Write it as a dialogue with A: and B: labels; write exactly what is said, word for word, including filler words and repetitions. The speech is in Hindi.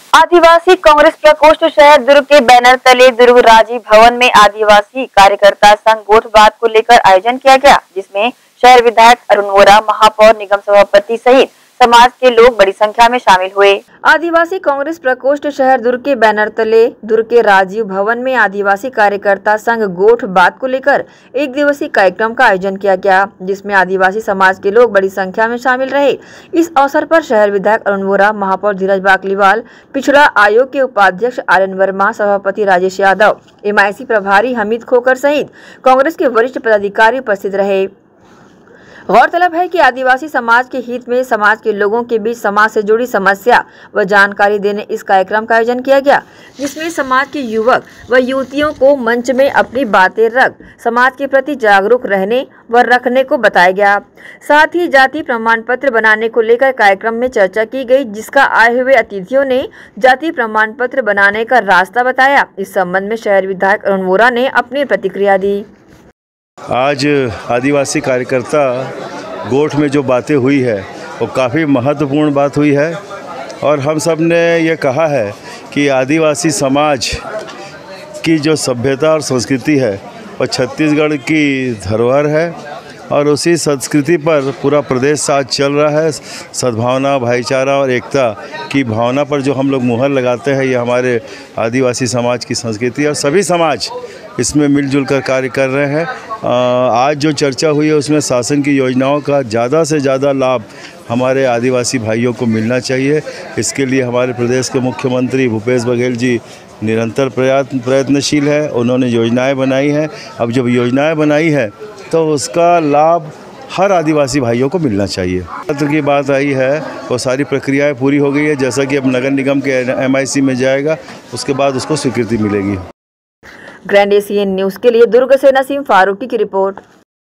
A: आदिवासी कांग्रेस प्रकोष्ठ शहर दुर्ग के बैनर तले दुर्ग राजीव भवन में आदिवासी कार्यकर्ता संघ गोठबात को लेकर आयोजन किया गया, जिसमें शहर विधायक अरुण वोरा, महापौर, निगम सभापति सहित समाज के लोग बड़ी संख्या में शामिल हुए। आदिवासी कांग्रेस प्रकोष्ठ शहर दुर्ग के बैनर तले दुर्ग के राजीव भवन में आदिवासी कार्यकर्ता संघ गोठ बात को लेकर एक दिवसीय कार्यक्रम का आयोजन किया गया, जिसमें आदिवासी समाज के लोग बड़ी संख्या में शामिल रहे। इस अवसर पर शहर विधायक अरुण वोरा, महापौर धीरज बाकलीवाल, पिछड़ा आयोग के उपाध्यक्ष आर्यन वर्मा, सभापति Rajesh Yadav, M I C प्रभारी हमीद खोकर सहित कांग्रेस के वरिष्ठ पदाधिकारी उपस्थित रहे। गौरतलब है कि आदिवासी समाज के हित में समाज के लोगों के बीच समाज से जुड़ी समस्या व जानकारी देने इस कार्यक्रम का आयोजन किया गया, जिसमें समाज के युवक व युवतियों को मंच में अपनी बातें रख समाज के प्रति जागरूक रहने व रखने को बताया गया। साथ ही जाति प्रमाण पत्र बनाने को लेकर कार्यक्रम में चर्चा की गई, जिसका आए हुए अतिथियों ने जाति प्रमाण पत्र बनाने का रास्ता बताया। इस संबंध में शहर विधायक अरुण वोरा ने अपनी प्रतिक्रिया दी।
B: आज आदिवासी कार्यकर्ता गोठ में जो बातें हुई है वो काफ़ी महत्वपूर्ण बात हुई है और हम सब ने ये कहा है कि आदिवासी समाज की जो सभ्यता और संस्कृति है वो छत्तीसगढ़ की धरोहर है और उसी संस्कृति पर पूरा प्रदेश साथ चल रहा है। सद्भावना, भाईचारा और एकता की भावना पर जो हम लोग मुहर लगाते हैं, ये हमारे आदिवासी समाज की संस्कृति और सभी समाज इसमें मिलजुल कर कार्य कर रहे हैं। आज जो चर्चा हुई है उसमें शासन की योजनाओं का ज़्यादा से ज़्यादा लाभ हमारे आदिवासी भाइयों को मिलना चाहिए। इसके लिए हमारे प्रदेश के मुख्यमंत्री भूपेश बघेल जी निरंतर प्रयत्न प्रयत्नशील है। उन्होंने योजनाएं बनाई हैं। अब जब योजनाएं बनाई है तो उसका लाभ हर आदिवासी भाइयों को मिलना चाहिए। पत्र की बात आई है वो सारी प्रक्रियाएं पूरी हो गई है, जैसा कि अब नगर निगम के एम आई सी में जाएगा, उसके बाद उसको स्वीकृति मिलेगी।
A: ग्रैंड एशियन न्यूज़ के लिए दुर्ग से नसीम फारूकी की रिपोर्ट।